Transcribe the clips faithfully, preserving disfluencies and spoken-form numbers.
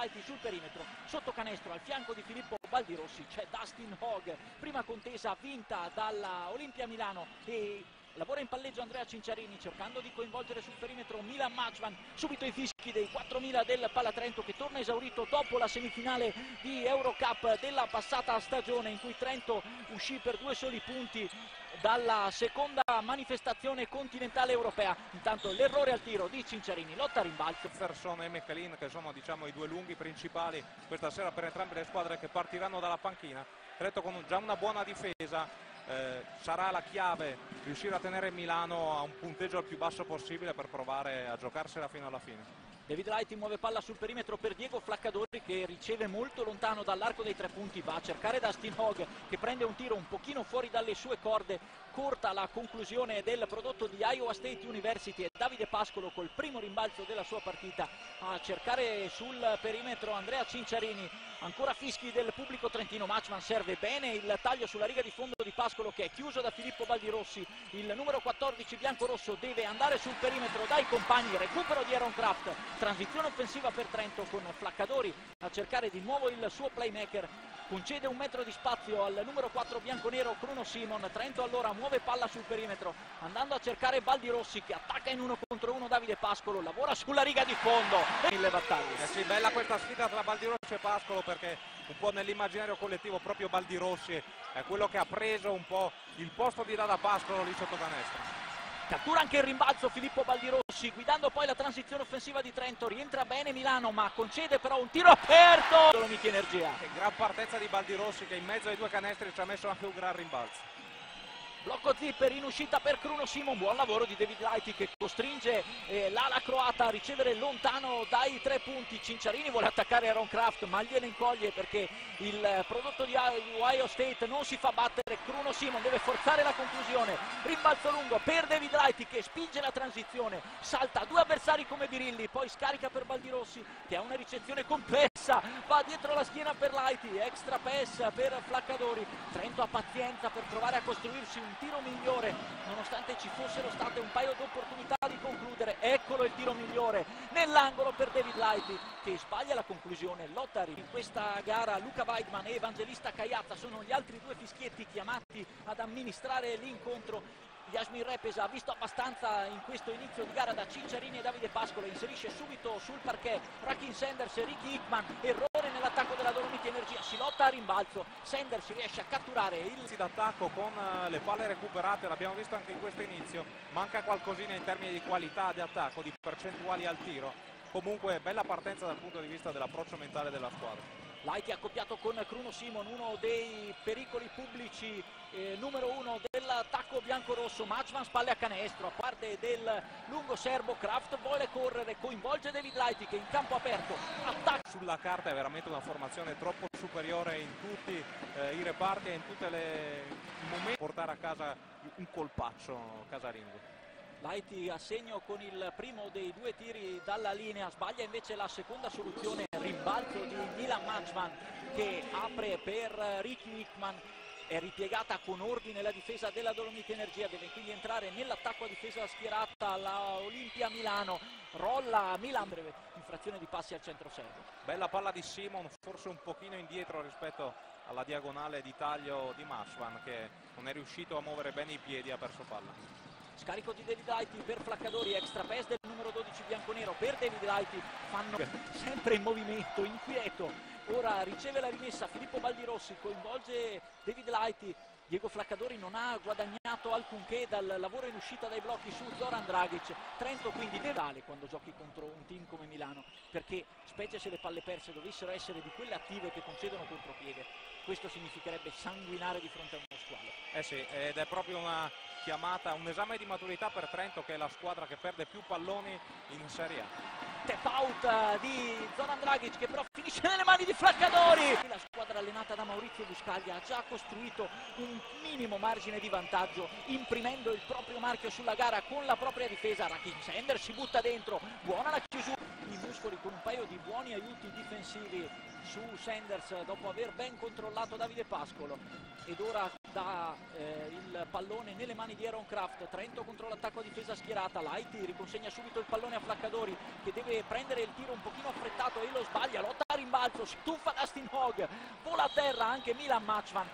Lighty sul perimetro, sotto canestro al fianco di Filippo Baldirossi c'è Dustin Hogg, prima contesa vinta dalla Olimpia Milano e lavora in palleggio Andrea Cinciarini cercando di coinvolgere sul perimetro Milan Majvan, subito i fischi dei quattromila del Palatrento che torna esaurito dopo la semifinale di Eurocup della passata stagione in cui Trento uscì per due soli punti dalla seconda manifestazione continentale europea. Intanto l'errore al tiro di Cinciarini, lotta a rimbalzo. Ferson e McLean che sono diciamo i due lunghi principali questa sera per entrambe le squadre che partiranno dalla panchina. Trento con già una buona difesa. Eh, sarà la chiave riuscire a tenere Milano a un punteggio il più basso possibile per provare a giocarsela fino alla fine. David Lighty muove palla sul perimetro per Diego Flaccadori che riceve molto lontano dall'arco dei tre punti, va a cercare Dustin Hogg che prende un tiro un pochino fuori dalle sue corde, corta la conclusione del prodotto di Iowa State University e Davide Pascolo col primo rimbalzo della sua partita a cercare sul perimetro Andrea Cinciarini. Ancora fischi del pubblico trentino, Majvan serve bene il taglio sulla riga di fondo di Pascolo che è chiuso da Filippo Baldirossi, il numero quattordici biancorosso deve andare sul perimetro dai compagni, recupero di Aaron Kraft, transizione offensiva per Trento con Flaccadori a cercare di nuovo il suo playmaker, concede un metro di spazio al numero quattro bianconero Bruno Simon. Trento allora muove palla sul perimetro andando a cercare Baldirossi che attacca in uno contro uno Davide Pascolo, lavora sulla riga di fondo mille battaglie. Eh sì, bella questa sfida tra Baldirossi e Pascolo perché un po' nell'immaginario collettivo proprio Baldirossi è quello che ha preso un po' il posto di Dada Pascolo lì sotto canestro. Cattura anche il rimbalzo Filippo Baldirossi guidando poi la transizione offensiva di Trento, rientra bene Milano ma concede però un tiro aperto. Dolomiti Energia. E gran partenza di Baldirossi che in mezzo ai due canestri ci ha messo anche un gran rimbalzo. Blocco zipper in uscita per Bruno Simon, buon lavoro di David Lighty che costringe eh, l'ala croata a ricevere lontano dai tre punti. Cinciarini vuole attaccare Aaron Kraft ma gliene incoglie perché il prodotto di Ohio State non si fa battere. Bruno Simon deve forzare la conclusione, rimbalzo lungo per David Lighty che spinge la transizione, salta due avversari come Birilli, poi scarica per Baldirossi che ha una ricezione complessa, va dietro la schiena per Lighty, extra pass per Flaccadori. Trento ha pazienza per provare a costruirsi un tiro migliore nonostante ci fossero state un paio di opportunità di concludere. Eccolo il tiro migliore nell'angolo per David Lighty che sbaglia la conclusione. Lotta in questa gara Luca Weidman e Evangelista Caiazza sono gli altri due fischietti chiamati ad amministrare l'incontro. Yasmin Repesa ha visto abbastanza in questo inizio di gara da Cinciarini e Davide Pascolo, inserisce subito sul parquet Rakim Sanders e Ricky Hickman, errore nell'attacco della Dolomiti Energia, si lotta a rimbalzo, Sanders riesce a catturare il d'attacco con le palle recuperate, l'abbiamo visto anche in questo inizio, manca qualcosina in termini di qualità di attacco, di percentuali al tiro, comunque bella partenza dal punto di vista dell'approccio mentale della squadra. Lighty accoppiato con Bruno Simon, uno dei pericoli pubblici eh, numero uno dell'attacco biancorosso. Majvan spalle a canestro, a parte del lungo serbo. Kraft vuole correre, coinvolge David Lighty che in campo aperto attacca. Sulla carta è veramente una formazione troppo superiore in tutti eh, i reparti e in tutti i momenti portare a casa un colpaccio casalingo. Lighty a segno con il primo dei due tiri dalla linea, sbaglia invece la seconda soluzione, rimbalzo di Milan Majvan che apre per Ricky Hickman, è ripiegata con ordine la difesa della Dolomiti Energia, deve quindi entrare nell'attacco a difesa schierata la Olimpia Milano, rolla Milan, breve infrazione di passi al centro serbo. Bella palla di Simon, forse un pochino indietro rispetto alla diagonale di taglio di Majvan che non è riuscito a muovere bene i piedi, ha perso palla. Scarico di David Lighty per Flaccadori, extra pass del numero dodici bianconero per David Lighty, fanno sempre in movimento, inquieto, ora riceve la rimessa Filippo Baldirossi, coinvolge David Lighty, Diego Flaccadori non ha guadagnato alcunché dal lavoro in uscita dai blocchi su Zoran Dragic. Trento quindi deve quando giochi contro un team come Milano, perché specie se le palle perse dovessero essere di quelle attive che concedono contropiede, questo significherebbe sanguinare di fronte a uno squalo. Eh sì, ed è proprio una chiamata, un esame di maturità per Trento che è la squadra che perde più palloni in Serie A. Tap out di Zoran Dragic che però finisce nelle mani di Flaccadori. La squadra allenata da Maurizio Buscaglia ha già costruito un minimo margine di vantaggio imprimendo il proprio marchio sulla gara con la propria difesa. Rakim Sanders si butta dentro, buona la chiusura. I muscoli con un paio di buoni aiuti difensivi su Sanders dopo aver ben controllato Davide Pascolo. Ed ora dà eh, il pallone nelle mani di Aaron Craft. Trento contro l'attacco a difesa schierata, Lighty riconsegna subito il pallone a Flaccadori che deve prendere il tiro un pochino affrettato e lo sbaglia, lotta a rimbalzo, si tuffa Dustin Hogg, vola a terra anche Milan Matchman,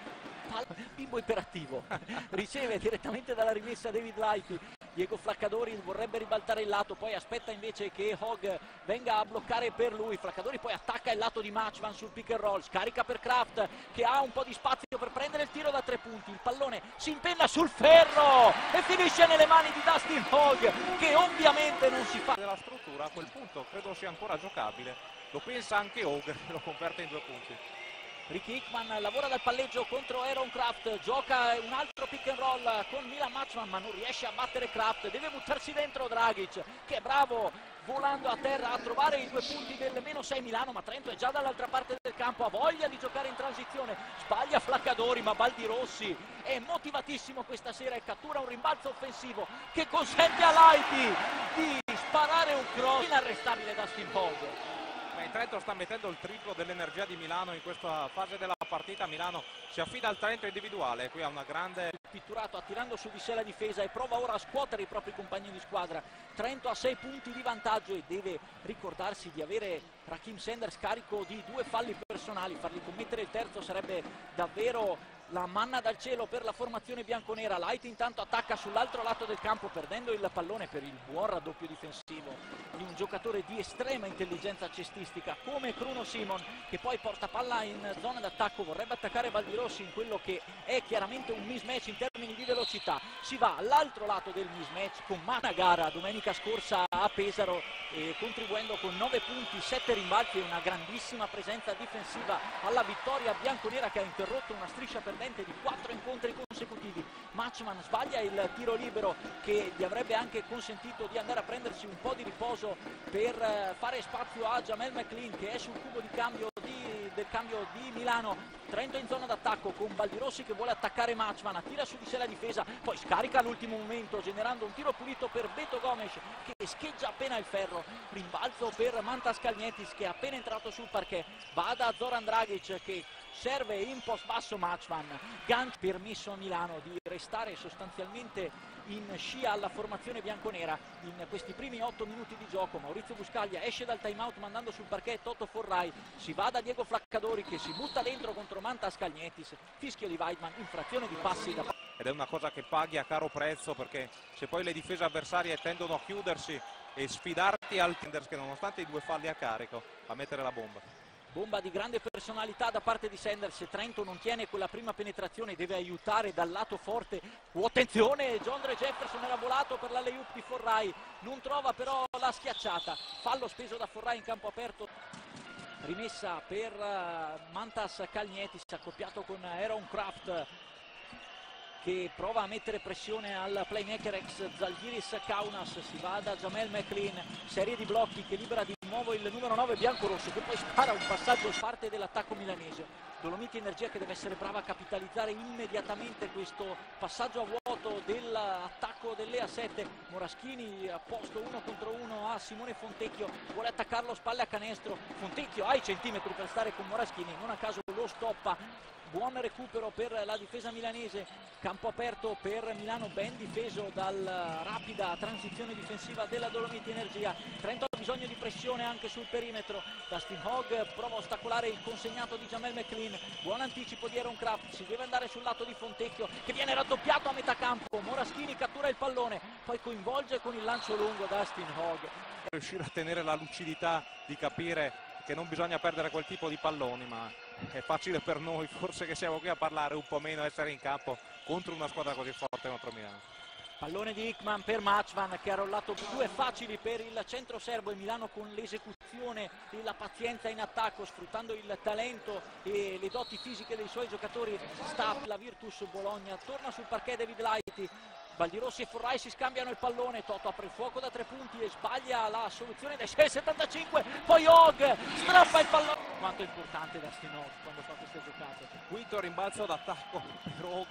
bimbo iperattivo, riceve direttamente dalla rimessa David Lighty. Diego Flaccadori vorrebbe ribaltare il lato, poi aspetta invece che Hogg venga a bloccare per lui. Flaccadori poi attacca il lato di Matchman sul pick and roll, scarica per Craft che ha un po' di spazio per prendere il tiro da tre punti. Il pallone si impenna sul ferro e finisce nelle mani di Dustin Hogg, che ovviamente non si fa della struttura. A quel punto credo sia ancora giocabile, lo pensa anche Hogg, lo converte in due punti. Ricky Hickman lavora dal palleggio contro Aaron Craft, gioca un altro pick and roll con Milan Matchman ma non riesce a battere Craft, deve buttarsi dentro Dragic che è bravo volando a terra a trovare i due punti del meno sei Milano, ma Trento è già dall'altra parte del campo, ha voglia di giocare in transizione, sbaglia Flaccadori ma Baldirossi è motivatissimo questa sera e cattura un rimbalzo offensivo che consente a Lighty di sparare un cross inarrestabile da Dustin Hogg. Il Trento sta mettendo il triplo dell'energia di Milano in questa fase della partita. Milano si affida al talento individuale, qui ha una grande... Pitturato attirando su di sé la difesa e prova ora a scuotere i propri compagni di squadra. Trento ha sei punti di vantaggio e deve ricordarsi di avere Raheem Sanders carico di due falli personali. Fargli commettere il terzo sarebbe davvero la manna dal cielo per la formazione bianconera. Light intanto attacca sull'altro lato del campo perdendo il pallone per il buon raddoppio difensivo di un giocatore di estrema intelligenza cestistica come Kruno Simon, che poi porta palla in zona d'attacco, vorrebbe attaccare Baldirossi in quello che è chiaramente un mismatch in termini di velocità. Si va all'altro lato del mismatch con una gara domenica scorsa a Pesaro, eh, contribuendo con nove punti, sette rimbalzi e una grandissima presenza difensiva alla vittoria bianconera che ha interrotto una striscia perdente di quattro incontri consecutivi. Matchman sbaglia il tiro libero che gli avrebbe anche consentito di andare a prendersi un po' di riposo per eh, fare spazio a Jamel McLean che è sul cubo di cambio di, del cambio di Milano. Trento in zona d'attacco con Baldirossi che vuole attaccare Matchman, attira su di sé la difesa, poi scarica all'ultimo momento generando un tiro pulito per Beto Gomes che scheggia appena il ferro. Rimbalzo per Mantas Kalnietis che è appena entrato sul parquet, va da Zoran Dragic che serve in post basso Matchman. Gant permesso a Milano di restare sostanzialmente in scia alla formazione bianconera in questi primi otto minuti di gioco. Maurizio Buscaglia esce dal time out mandando sul parquet Toto Forrai, si va da Diego Flaccadori che si butta dentro contro Mantas Kalnietis, fischio di Weidman, infrazione di passi da... Ed è una cosa che paghi a caro prezzo, perché se poi le difese avversarie tendono a chiudersi e sfidarti al Tenders che nonostante i due falli a carico a mettere la bomba. Bomba di grande personalità da parte di Sanders. Trento non tiene quella prima penetrazione, deve aiutare dal lato forte. Oh, attenzione, John Dre Jefferson era volato per l'alley-oop di Forrai, non trova però la schiacciata. Fallo speso da Forrai in campo aperto. Rimessa per uh, Mantas Kalnietis accoppiato con Aaron Craft che prova a mettere pressione al playmaker ex Zalgiris Kaunas. Si va da Jamel McLean, serie di blocchi che libera di nuovo il numero nove biancorosso che poi spara un passaggio parte dell'attacco milanese. Dolomiti Energia che deve essere brava a capitalizzare immediatamente questo passaggio a vuoto dell'attacco dell'E A sette. Moraschini a posto uno contro uno a Simone Fontecchio, vuole attaccarlo spalle a canestro. Fontecchio ha i centimetri per stare con Moraschini, non a caso lo stoppa. Buon recupero per la difesa milanese, campo aperto per Milano ben difeso dalla rapida transizione difensiva della Dolomiti Energia. Trento ha bisogno di pressione anche sul perimetro. Dustin Hogg prova a ostacolare il consegnato di Jamel McLean, buon anticipo di Aaron Craft, si deve andare sul lato di Fontecchio che viene raddoppiato a metà campo. Moraschini cattura il pallone, poi coinvolge con il lancio lungo Dustin Hogg. Riuscire a tenere la lucidità di capire che non bisogna perdere quel tipo di palloni, ma è facile per noi, forse che siamo qui a parlare un po' meno, essere in campo contro una squadra così forte contro Milano. Pallone di Hickman per Matchman che ha rollato due facili per il centro serbo e Milano con l'esecuzione e la pazienza in attacco, sfruttando il talento e le doti fisiche dei suoi giocatori. Sta la Virtus Bologna, torna sul parquet David Lighty. Baldirossi e Forrai si scambiano il pallone, Toto apre il fuoco da tre punti e sbaglia la soluzione dai sei settantacinque, poi Hogg strappa il pallone. Quanto è importante Dustin Hogg quando fa queste giocate. Quinto rimbalzo d'attacco per Hogg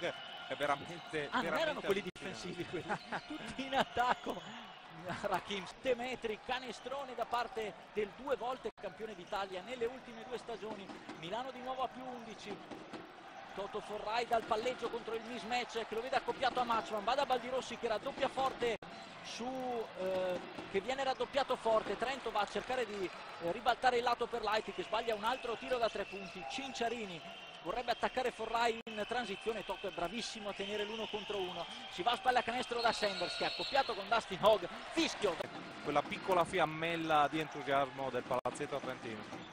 è veramente... Ah, non veramente erano quelli allucinante. difensivi, quelli tutti in attacco. Rakim, sette metri, canestrone da parte del due volte campione d'Italia nelle ultime due stagioni. Milano di nuovo a più undici. Toto Forrai dal palleggio contro il mismatch che lo vede accoppiato a Matchman, va da Baldirossi che raddoppia forte su eh, che viene raddoppiato forte. Trento va a cercare di eh, ribaltare il lato per Lighty che sbaglia un altro tiro da tre punti. Cinciarini vorrebbe attaccare Forrai in transizione, Toto è bravissimo a tenere l'uno contro uno, si va a spalla a canestro da Sanders che è accoppiato con Dustin Hogg, fischio. Quella piccola fiammella di entusiasmo del palazzetto trentino.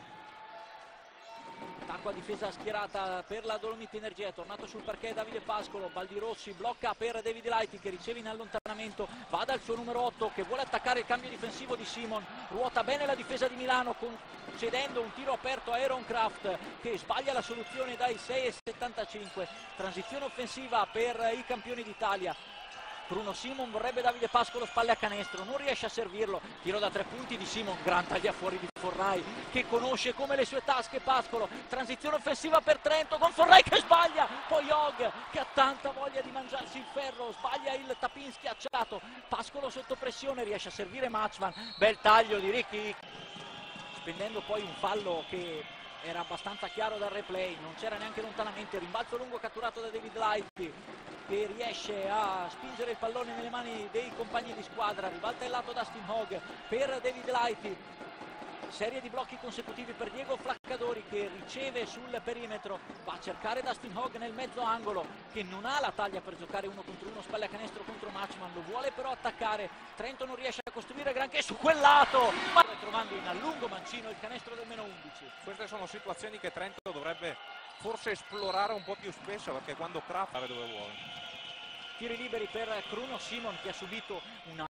Attacco a difesa schierata per la Dolomiti Energia, è tornato sul parquet Davide Pascolo, Baldirossi blocca per David Lighty che riceve in allontanamento, va dal suo numero otto che vuole attaccare il cambio difensivo di Simon, ruota bene la difesa di Milano concedendo un tiro aperto a Aaron Kraft che sbaglia la soluzione dai sei e settantacinque, transizione offensiva per i campioni d'Italia. Bruno Simon vorrebbe Davide Pascolo spalle a canestro, non riesce a servirlo, tiro da tre punti di Simon, gran taglia fuori di Forrai che conosce come le sue tasche Pascolo, transizione offensiva per Trento con Forrai che sbaglia, poi Hogg che ha tanta voglia di mangiarsi il ferro, sbaglia il tapin schiacciato, Pascolo sotto pressione, riesce a servire Matchman, bel taglio di Ricky, spendendo poi un fallo che era abbastanza chiaro dal replay, non c'era neanche lontanamente, rimbalzo lungo catturato da David Lighty che riesce a spingere il pallone nelle mani dei compagni di squadra, ribalta il lato Dustin Hogg per David Lighty, serie di blocchi consecutivi per Diego Flaccadori che riceve sul perimetro, va a cercare Dustin Hogg nel mezzo angolo che non ha la taglia per giocare uno contro uno, spalle a canestro contro Matchman, lo vuole però attaccare, Trento non riesce a costruire granché su quel lato, ma trovando in a lungo mancino il canestro del meno undici. Queste sono situazioni che Trento dovrebbe forse esplorare un po' più spesso perché quando Kraft va dove vuole. Tiri liberi per Bruno Simon che ha subito una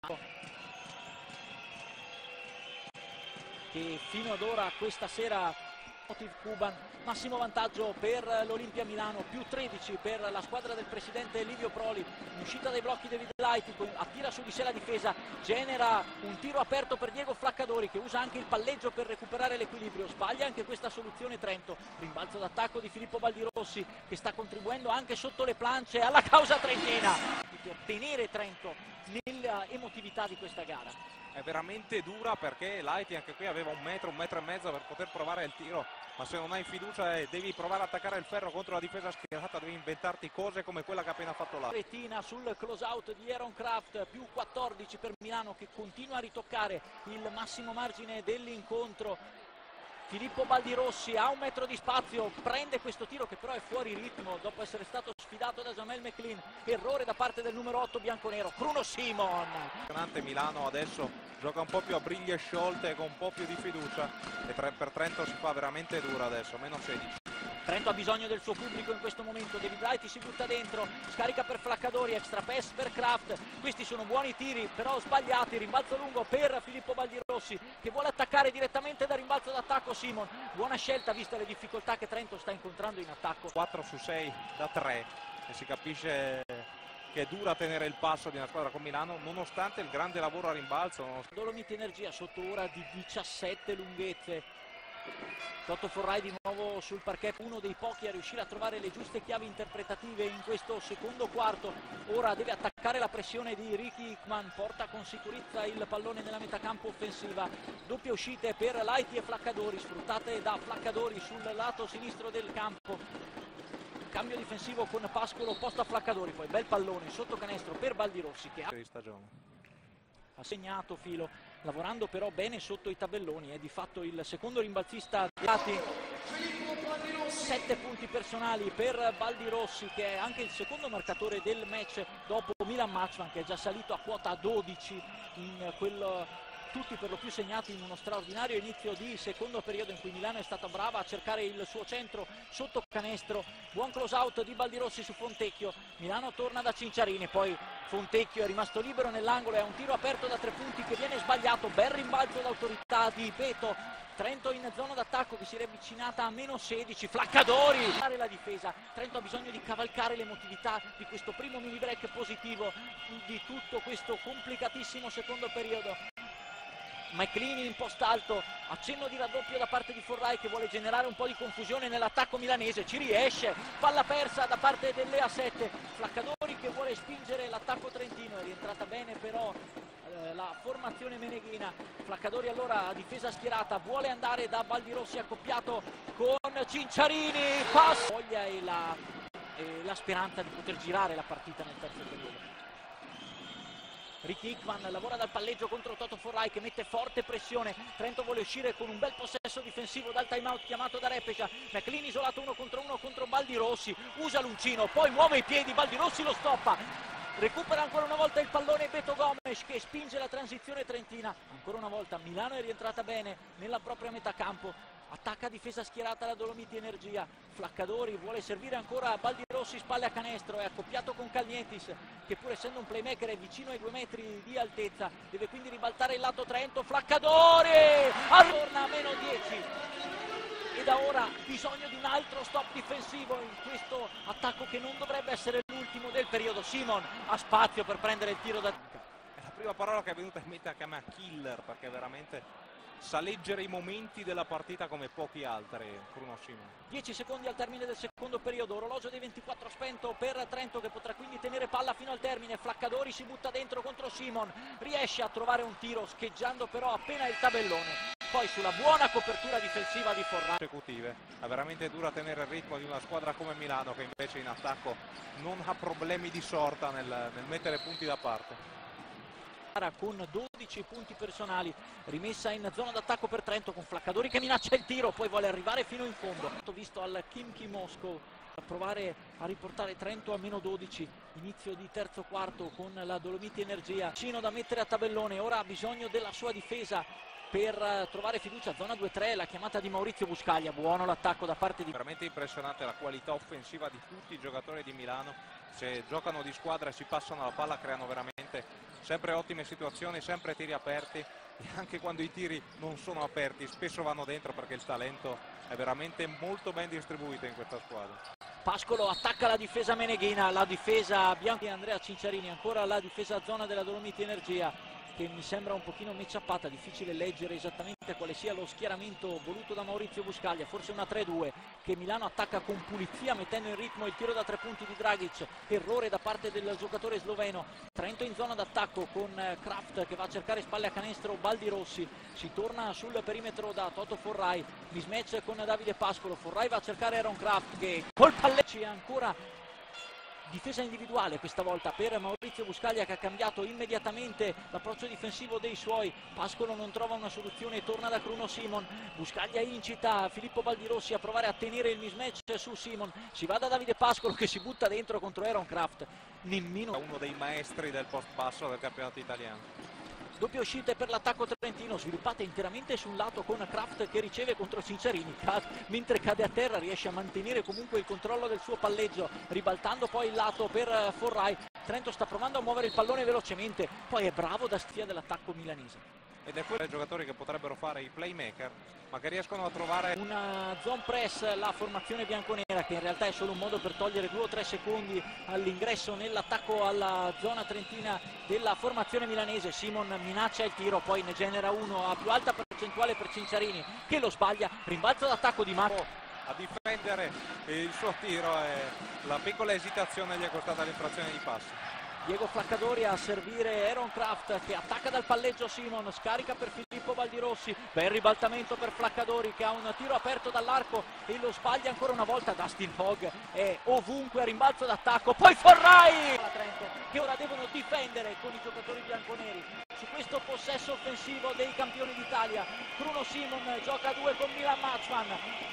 che fino ad ora questa sera Cuban, massimo vantaggio per l'Olimpia Milano, più tredici per la squadra del presidente Livio Proli, in uscita dai blocchi David Lighty, attira su di sé la difesa, genera un tiro aperto per Diego Flaccadori che usa anche il palleggio per recuperare l'equilibrio, sbaglia anche questa soluzione Trento, rimbalzo d'attacco di Filippo Baldirossi che sta contribuendo anche sotto le planche alla causa trentina, per tenere Trento nella emotività di questa gara. È veramente dura perché Lighty anche qui aveva un metro, un metro e mezzo per poter provare il tiro, ma se non hai fiducia e devi provare ad attaccare il ferro contro la difesa schierata devi inventarti cose come quella che ha appena fatto là. Retina sul close out di Aaron Kraft, più quattordici per Milano che continua a ritoccare il massimo margine dell'incontro. Filippo Baldirossi ha un metro di spazio, prende questo tiro che però è fuori ritmo dopo essere stato sfidato da Jamel McLean, errore da parte del numero otto bianconero, Bruno Simon. Milano adesso gioca un po' più a briglie sciolte con un po' più di fiducia e per Trento si fa veramente dura adesso, meno sedici. Trento ha bisogno del suo pubblico in questo momento, David Lighty si butta dentro, scarica per Flaccadori, extra pass per Kraft, questi sono buoni tiri però sbagliati, rimbalzo lungo per Filippo Baldirossi che vuole attaccare direttamente da rimbalzo d'attacco Simon, buona scelta vista le difficoltà che Trento sta incontrando in attacco. quattro su sei da tre e si capisce che è dura tenere il passo di una squadra con Milano nonostante il grande lavoro a rimbalzo. Dolomiti Energia sotto ora di diciassette lunghezze. Toto Forrai di nuovo sul parquet, uno dei pochi a riuscire a trovare le giuste chiavi interpretative in questo secondo quarto. Ora deve attaccare la pressione di Ricky Hickman, porta con sicurezza il pallone nella metacampo offensiva, doppie uscite per Lighty e Flaccadori, sfruttate da Flaccadori sul lato sinistro del campo. Cambio difensivo con Pascolo opposto a Flaccadori, poi bel pallone sotto canestro per Baldirossi che ha ha segnato filo, lavorando però bene sotto i tabelloni, è di fatto il secondo rimbalzista dati, sette punti personali per Baldirossi che è anche il secondo marcatore del match dopo Milan Matchman che è già salito a quota dodici in quel tutti per lo più segnati in uno straordinario inizio di secondo periodo in cui Milano è stata brava a cercare il suo centro sotto canestro, buon close out di Baldirossi su Fontecchio, Milano torna da Cinciarini, poi Fontecchio è rimasto libero nell'angolo, è un tiro aperto da tre punti che viene sbagliato, bel rimbalzo d'autorità di Beto, Trento in zona d'attacco che si è avvicinata a meno sedici, Flaccadori, la difesa, Trento ha bisogno di cavalcare l'emotività di questo primo mini break positivo di tutto questo complicatissimo secondo periodo. McLean in post alto, accenno di raddoppio da parte di Forrai che vuole generare un po' di confusione nell'attacco milanese, ci riesce, palla persa da parte dell'E A sette, Flaccadori che vuole spingere l'attacco trentino, è rientrata bene però eh, la formazione meneghina. Flaccadori allora a difesa schierata, vuole andare da Baldirossi accoppiato con Cinciarini, passa, voglia e la, e la speranza di poter girare la partita nel terzo periodo. Ricky Hickman lavora dal palleggio contro Toto Forrai che mette forte pressione, Trento vuole uscire con un bel possesso difensivo dal time out chiamato da Repeca, McLean isolato uno contro uno contro Baldirossi, usa l'uncino, poi muove i piedi, Baldirossi lo stoppa, recupera ancora una volta il pallone Beto Gomes che spinge la transizione trentina, ancora una volta Milano è rientrata bene nella propria metà campo, attacca difesa schierata la Dolomiti Energia, Flaccadori vuole servire ancora a Baldirossi, spalle a canestro, è accoppiato con Calnietis che pur essendo un playmaker è vicino ai due metri di altezza, deve quindi ribaltare il lato Trento, Flaccadori torna a meno dieci e da ora bisogno di un altro stop difensivo in questo attacco che non dovrebbe essere l'ultimo del periodo. Simon ha spazio per prendere il tiro da... È la prima parola che è venuta in mente anche a me, killer, perché veramente sa leggere i momenti della partita come pochi altri, Bruno Simon. dieci secondi al termine del secondo periodo, orologio dei ventiquattro spento per Trento che potrà quindi tenere palla fino al termine, Flaccadori si butta dentro contro Simon, riesce a trovare un tiro scheggiando però appena il tabellone, poi sulla buona copertura difensiva di Forrai. Consecutive, è veramente dura tenere il ritmo di una squadra come Milano che invece in attacco non ha problemi di sorta nel, nel mettere punti da parte. Con dodici punti personali, rimessa in zona d'attacco per Trento con Flaccadori che minaccia il tiro, poi vuole arrivare fino in fondo. Visto al Khimki Moscow a provare a riportare Trento a meno dodici, inizio di terzo quarto con la Dolomiti Energia, vicino da mettere a tabellone, ora ha bisogno della sua difesa per trovare fiducia, zona due tre, la chiamata di Maurizio Buscaglia, buono l'attacco da parte di... Veramente impressionante la qualità offensiva di tutti i giocatori di Milano, se giocano di squadra e si passano la palla creano veramente sempre ottime situazioni, sempre tiri aperti e anche quando i tiri non sono aperti spesso vanno dentro perché il talento è veramente molto ben distribuito in questa squadra. Pascolo attacca la difesa meneghina, la difesa bianca di Andrea Cinciarini, ancora la difesa zona della Dolomiti Energia che mi sembra un pochino matchappata, difficile leggere esattamente quale sia lo schieramento voluto da Maurizio Buscaglia, forse una tre due che Milano attacca con pulizia mettendo in ritmo il tiro da tre punti di Dragic, errore da parte del giocatore sloveno, Trento in zona d'attacco con Kraft che va a cercare spalle a canestro Baldirossi, si torna sul perimetro da Toto Forrai, mismatch con Davide Pascolo, Forrai va a cercare Aaron Kraft che col palleggio è ancora... Difesa individuale questa volta per Maurizio Buscaglia che ha cambiato immediatamente l'approccio difensivo dei suoi, Pascolo non trova una soluzione e torna da Bruno Simon, Buscaglia incita Filippo Baldirossi a provare a tenere il mismatch su Simon, si va da Davide Pascolo che si butta dentro contro Aaron Kraft, nemmeno... Uno dei maestri del post basso del campionato italiano. Doppie uscite per l'attacco trentino, sviluppate interamente su un lato con Kraft che riceve contro Cinciarini, mentre cade a terra riesce a mantenere comunque il controllo del suo palleggio, ribaltando poi il lato per Forrai. Trento sta provando a muovere il pallone velocemente, poi è bravo da stia dell'attacco milanese. Ed è quello dei giocatori che potrebbero fare i playmaker, ma che riescono a trovare una zone press, la formazione bianconera che in realtà è solo un modo per togliere due o tre secondi all'ingresso nell'attacco alla zona trentina della formazione milanese. Simon minaccia il tiro, poi ne genera uno a più alta percentuale per Cinciarini che lo sbaglia, rimbalzo d'attacco di Marco a difendere il suo tiro e la piccola esitazione gli è costata l'infrazione di passo. Diego Flaccadori a servire Aaron Kraft che attacca dal palleggio Simon, scarica per Filippo Baldirossi, bel ribaltamento per Flaccadori che ha un tiro aperto dall'arco e lo sbaglia ancora una volta. Dustin Hogg è ovunque a rimbalzo d'attacco, poi Forrai che ora devono difendere con i giocatori bianconeri su questo possesso offensivo dei campioni d'Italia. Bruno Simon gioca a due con Milan Matchman,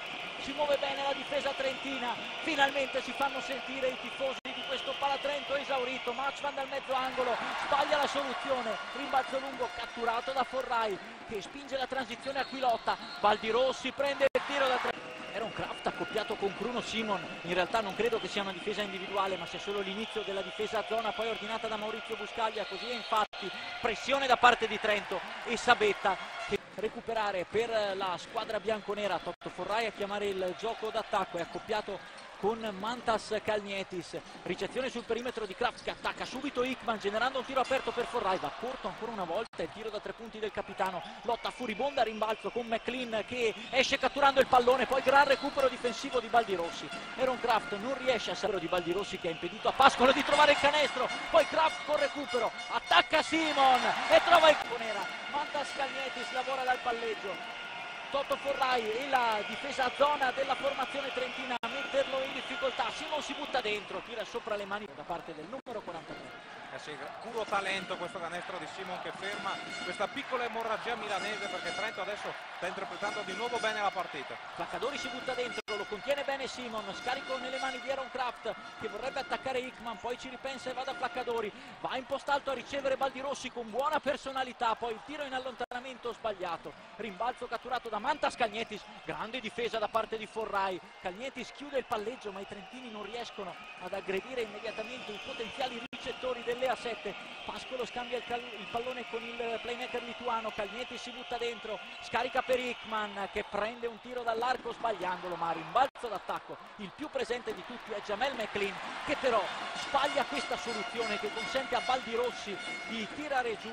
si muove bene la difesa trentina, finalmente si fanno sentire i tifosi di questo Palatrento esaurito. Matchman dal mezzo angolo, sbaglia la soluzione, rimbalzo lungo catturato da Forrai che spinge la transizione a Quilotta, Baldirossi prende il tiro da tre. Era un Kraft accoppiato con Bruno Simon, in realtà non credo che sia una difesa individuale ma sia solo l'inizio della difesa a zona poi ordinata da Maurizio Buscaglia, così è infatti pressione da parte di Trento e Sabetta che recuperare per la squadra bianconera. Toto Forrai a chiamare il gioco d'attacco, è accoppiato con Mantas Kalnietis, ricezione sul perimetro di Kraft che attacca subito Hickman generando un tiro aperto per Forrai, va corto ancora una volta il tiro da tre punti del capitano, lotta furibonda a rimbalzo con McLean che esce catturando il pallone, poi gran recupero difensivo di Baldirossi, Aaron Kraft non riesce a salire di Baldirossi che ha impedito a Pascolo di trovare il canestro, poi Kraft con recupero, attacca Simon e trova il nera, Mantas Kalnietis lavora dal palleggio, Toto Forrai e la difesa a zona della formazione trentina a metterlo in difficoltà, Simon si butta dentro, tira sopra le mani da parte del numero quarantatré. Eh sì, puro talento questo canestro di Simon che ferma questa piccola emorragia milanese, perché Trento adesso sta interpretando di nuovo bene la partita. Flaccadori si butta dentro, lo contiene bene Simon, scarico nelle mani di Aaron Kraft che vorrebbe attaccare Hickman, poi ci ripensa e va da Flaccadori, va in posto alto a ricevere Baldirossi con buona personalità, poi il tiro in allontanamento sbagliato, rimbalzo catturato da Mantas Kalnietis, grande difesa da parte di Forrai, Kalnietis chiude il palleggio ma i trentini non riescono ad aggredire immediatamente i potenziali ricettori delle A sette, Pascolo scambia il, il pallone con il playmaker lituano, Kalnietis si butta dentro, scarica per Hickman che prende un tiro dall'arco sbagliandolo, ma rimbalzo d'attacco il più presente di tutti è Jamel McLean che però sbaglia questa soluzione che consente a Baldirossi di tirare giù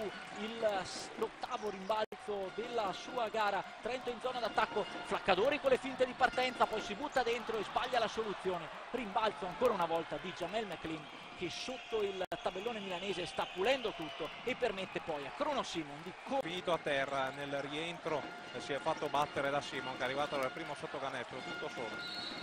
l'ottavo rimbalzo della sua gara. Trento in zona d'attacco, Flaccadori con le finte di partenza, poi si butta dentro e sbaglia la soluzione, rimbalzo ancora una volta di Jamel McLean che sotto il tabellone milanese sta pulendo tutto e permette poi a Crono Simon di finito a terra nel rientro, si è fatto battere da Simon che è arrivato dal primo sottocanestro tutto solo.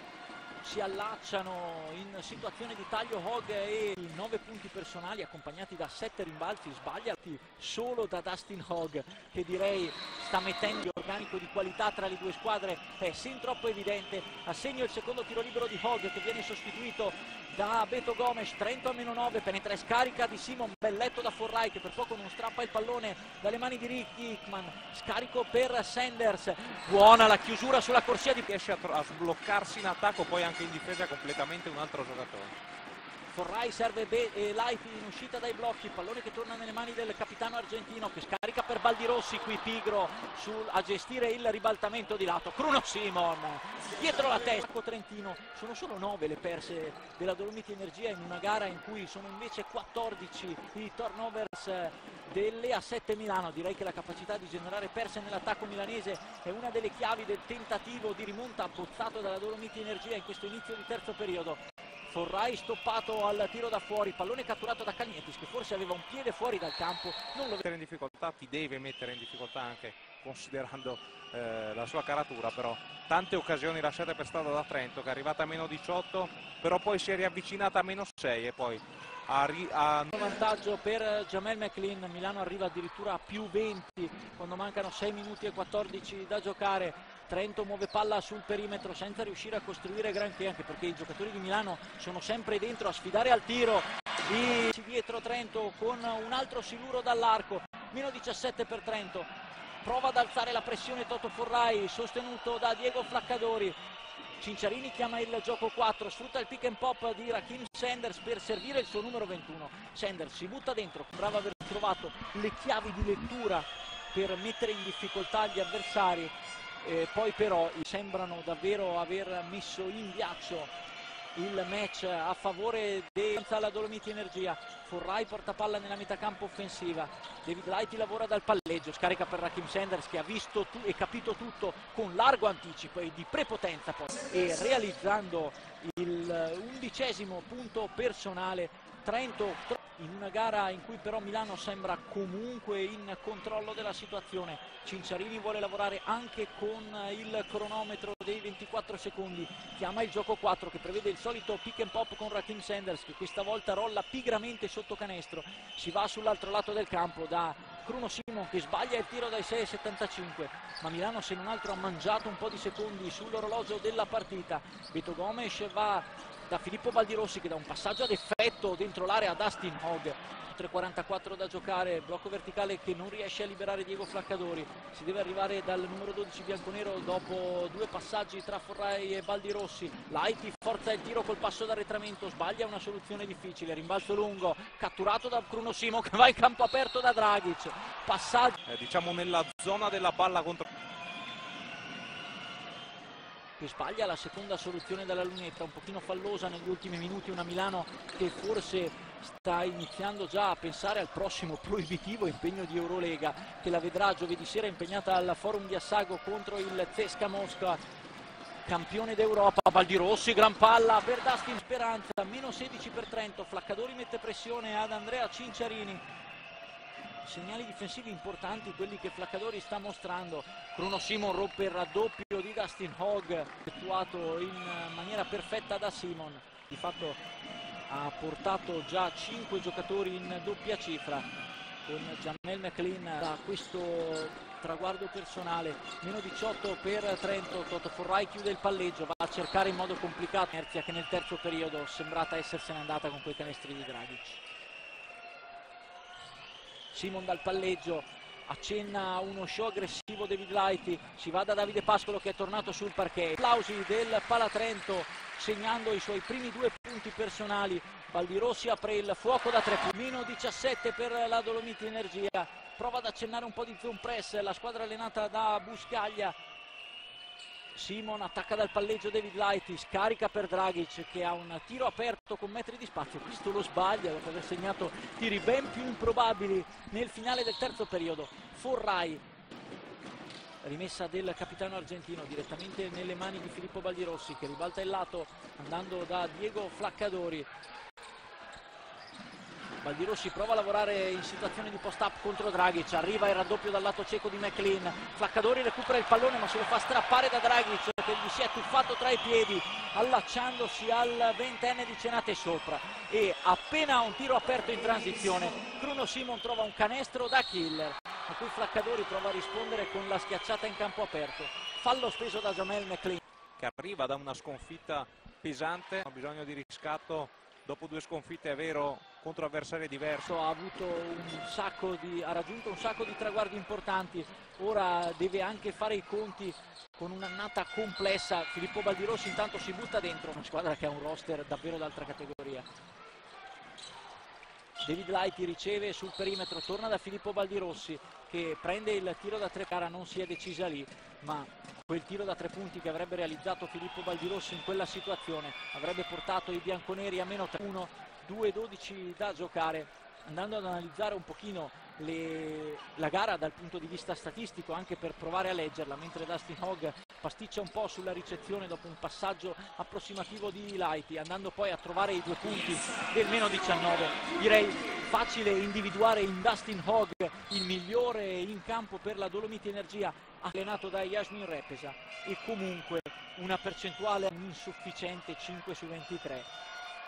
Si allacciano in situazione di taglio Hogg e nove punti personali accompagnati da sette rimbalzi sbagliati solo da Dustin Hogg che direi sta mettendo organico di qualità tra le due squadre, è sin troppo evidente. A segno il secondo tiro libero di Hogg che viene sostituito da Beto Gomes, Trento a meno nove, penetra e scarica di Simon, belletto da Forrai che per poco non strappa il pallone dalle mani di Ricky Hickman, scarico per Sanders, buona la chiusura sulla corsia di riesce a, a sbloccarsi in attacco, poi anche in difesa completamente un altro giocatore. Forrai serve eh, Light in uscita dai blocchi, pallone che torna nelle mani del capitano argentino che scarica per Baldirossi, qui pigro sul, a gestire il ribaltamento di lato, Crono Simon dietro la testa, Trentino, sono solo nove le perse della Dolomiti Energia in una gara in cui sono invece quattordici i turnovers delle A sette Milano. Direi che la capacità di generare perse nell'attacco milanese è una delle chiavi del tentativo di rimonta abbozzato dalla Dolomiti Energia in questo inizio di terzo periodo. Forrai stoppato al tiro da fuori, pallone catturato da Kalnietis che forse aveva un piede fuori dal campo, non lo mettere in difficoltà, ti deve mettere in difficoltà anche considerando eh, la sua caratura, però tante occasioni lasciate per strada da Trento che è arrivata a meno diciotto, però poi si è riavvicinata a meno sei e poi ha, ha... vantaggio per Jamel McLean, Milano arriva addirittura a più venti quando mancano sei minuti e quattordici da giocare. Trento muove palla sul perimetro senza riuscire a costruire granché, anche perché i giocatori di Milano sono sempre dentro a sfidare al tiro. E dietro Trento con un altro siluro dall'arco, meno diciassette per Trento, prova ad alzare la pressione Toto Forrai sostenuto da Diego Flaccadori. Cinciarini chiama il gioco quattro, sfrutta il pick and pop di Raheem Sanders per servire il suo numero ventuno. Sanders si butta dentro, sembrava aver trovato le chiavi di lettura per mettere in difficoltà gli avversari. Eh, poi però sembrano davvero aver messo in ghiaccio il match a favore della Dolomiti Energia. Forrai porta palla nella metà campo offensiva, David Lighty lavora dal palleggio, scarica per Raheem Sanders che ha visto e capito tutto con largo anticipo e di prepotenza poi, e realizzando il undicesimo punto personale. Trento in una gara in cui però Milano sembra comunque in controllo della situazione. Cinciarini vuole lavorare anche con il cronometro dei ventiquattro secondi, chiama il gioco quattro che prevede il solito pick and pop con Raheem Sanders che questa volta rolla pigramente sotto canestro, si va sull'altro lato del campo da Crono Simon che sbaglia il tiro dai sei e settantacinque, ma Milano se non altro ha mangiato un po' di secondi sull'orologio della partita. Beto Gomes va da Filippo Baldirossi che dà un passaggio ad effetto dentro l'area a Dustin Hogg, tre e quarantaquattro da giocare, blocco verticale che non riesce a liberare Diego Flaccadori, si deve arrivare dal numero dodici bianconero dopo due passaggi tra Forrai e Baldirossi. Lighty forza il tiro col passo d'arretramento, sbaglia una soluzione difficile, rimbalzo lungo catturato da Crono Simon che va in campo aperto da Dragic, passaggio eh, diciamo nella zona della palla contro che sbaglia la seconda soluzione dalla lunetta, un pochino fallosa negli ultimi minuti, una Milano che forse sta iniziando già a pensare al prossimo proibitivo impegno di Eurolega, che la vedrà giovedì sera impegnata al Forum di Assago contro il C S K A Mosca, campione d'Europa. Baldirossi, gran palla per Dustin Speranza, meno sedici per Trento, Flaccadori mette pressione ad Andrea Cinciarini. Segnali difensivi importanti quelli che Flaccadori sta mostrando. Bruno Simon rompe il raddoppio di Dustin Hogg, effettuato in maniera perfetta da Simon. Di fatto ha portato già cinque giocatori in doppia cifra, con Jamel McLean da questo traguardo personale. Meno diciotto per Trento, Toto Forrai chiude il palleggio, va a cercare in modo complicato Inerzia, che nel terzo periodo sembrata essersene andata con quei canestri di Dragic. Simon dal palleggio, accenna uno show aggressivo David Lighty, si va da Davide Pascolo che è tornato sul parquet. Applausi del Palatrento segnando i suoi primi due punti personali. Baldirossi apre il fuoco da tre punti, meno diciassette per la Dolomiti Energia, prova ad accennare un po' di zone press la squadra allenata da Buscaglia. Simon attacca dal palleggio David Lighty, scarica per Dragic che ha un tiro aperto con metri di spazio, questo lo sbaglia dopo aver segnato tiri ben più improbabili nel finale del terzo periodo. Forrai, rimessa del capitano argentino direttamente nelle mani di Filippo Baldirossi, che ribalta il lato andando da Diego Flaccadori. Baldirossi prova a lavorare in situazione di post-up contro Dragic, arriva il raddoppio dal lato cieco di McLean, Flaccadori recupera il pallone ma se lo fa strappare da Dragic che gli si è tuffato tra i piedi allacciandosi al ventenne di Cenate sopra, e appena un tiro aperto in transizione Bruno Simon trova un canestro da killer, a cui Flaccadori prova a rispondere con la schiacciata in campo aperto. Fallo speso da Jamel McLean, che arriva da una sconfitta pesante, ha bisogno di riscatto dopo due sconfitte, è vero, contro avversari diversi. Ha avuto un sacco di, ha raggiunto un sacco di traguardi importanti, ora deve anche fare i conti con un'annata complessa. Filippo Baldirossi intanto si butta dentro, una squadra che ha un roster davvero d'altra categoria. David Lighty riceve sul perimetro, torna da Filippo Baldirossi che prende il tiro da tre, cara non si è decisa lì, ma quel tiro da tre punti che avrebbe realizzato Filippo Baldirossi in quella situazione avrebbe portato i bianconeri a meno tre, uno, due dodici da giocare. Andando ad analizzare un pochino le, la gara dal punto di vista statistico, anche per provare a leggerla, mentre Dustin Hogg pasticcia un po' sulla ricezione dopo un passaggio approssimativo di Lighty, andando poi a trovare i due punti del meno diciannove. Direi facile individuare in Dustin Hogg il migliore in campo per la Dolomiti Energia, allenato da Yasmin Repesa, e comunque una percentuale insufficiente, cinque su ventitré.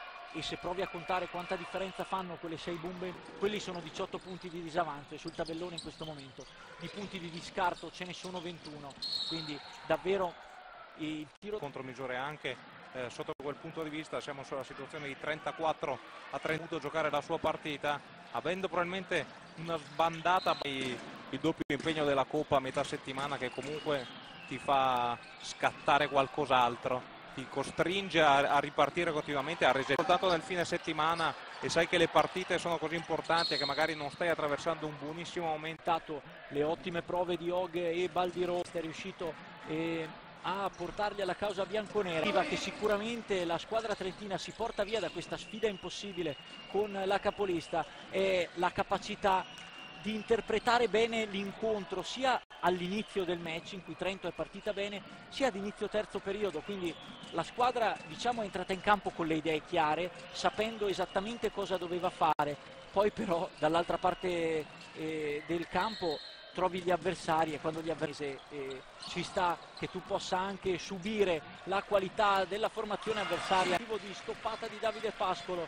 E se provi a contare quanta differenza fanno quelle sei bombe, quelli sono diciotto punti di disavanzo, e sul tabellone in questo momento di punti di discarto ce ne sono ventuno, quindi davvero il tiro contro migliore anche eh, sotto quel punto di vista. Siamo sulla situazione di trentaquattro a trenta, giocare la sua partita avendo probabilmente una sbandata, il doppio impegno della Coppa a metà settimana che comunque ti fa scattare qualcos'altro, ti costringe a, a ripartire continuamente, a risultato nel fine settimana, e sai che le partite sono così importanti e che magari non stai attraversando un buonissimo momento. Le ottime prove di Hogg e Baldirossi, è riuscito eh, a portarli alla causa bianconera, che sicuramente la squadra trentina si porta via da questa sfida impossibile con la capolista, è la capacità di interpretare bene l'incontro sia all'inizio del match in cui Trento è partita bene, sia ad inizio terzo periodo, quindi la squadra diciamo è entrata in campo con le idee chiare, sapendo esattamente cosa doveva fare, poi però dall'altra parte eh, del campo trovi gli avversari, e quando gli avversari eh, ci sta che tu possa anche subire la qualità della formazione avversaria. Di stoppata di Davide Pascolo,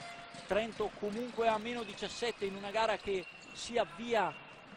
Trento comunque a meno diciassette in una gara che si avvia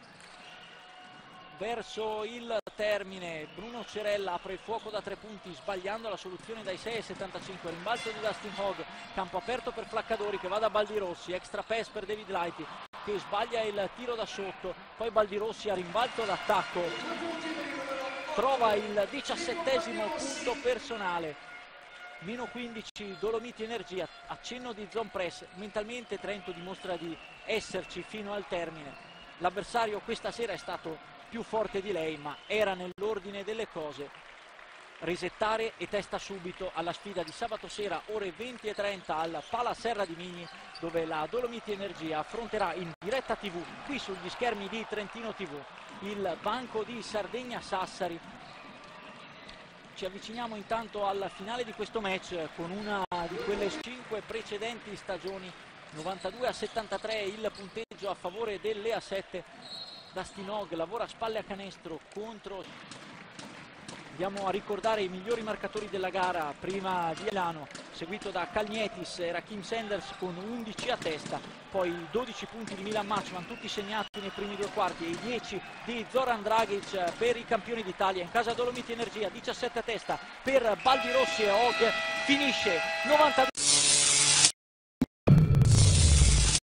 verso il termine. Bruno Cerella apre il fuoco da tre punti sbagliando la soluzione dai sei e settantacinque, rimbalzo di Dustin Hogg, campo aperto per Flaccadori che va da Baldirossi, extra pass per David Lighty che sbaglia il tiro da sotto, poi Baldirossi a rimbalzo d'attacco trova il diciassettesimo punto personale, meno quindici Dolomiti Energia, accenno di zone press, mentalmente Trento dimostra di esserci fino al termine. L'avversario questa sera è stato più forte di lei, ma era nell'ordine delle cose. resettare e testa subito alla sfida di sabato sera ore venti e trenta al Pala Serra di Mini, dove la Dolomiti Energia affronterà in diretta tivù qui sugli schermi di Trentino tivù il Banco di Sardegna Sassari. Ci avviciniamo intanto al finale di questo match con una di quelle cinque precedenti stagioni. Novantadue a settantatré il punteggio a favore dell'E A sette. Dustin Hogg lavora a spalle a canestro contro. Andiamo a ricordare i migliori marcatori della gara. Prima di Milano, seguito da Kalnietis e Raheem Sanders con undici a testa, poi dodici punti di Milan Mačvan, tutti segnati nei primi due quarti, e i dieci di Zoran Dragic per i campioni d'Italia. In casa Dolomiti Energia, diciassette a testa per Baldi Rossi, e Hogg finisce novantadue.